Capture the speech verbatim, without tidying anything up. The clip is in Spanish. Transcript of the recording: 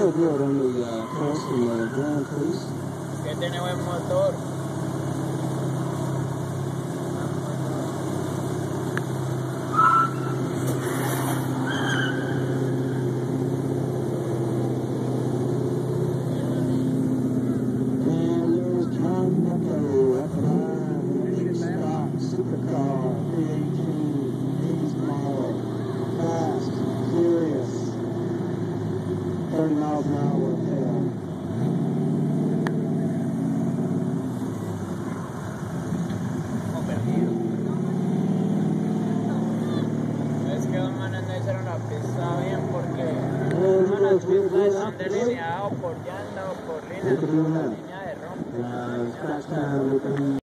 really do it under the uh, coast and the Grand Prix. Que tiene buen motor. thirty miles an hour with tail. Es que un man no hacer una pista bien porque las pistas están delineadas por llanta o por línea, por la línea de rompe.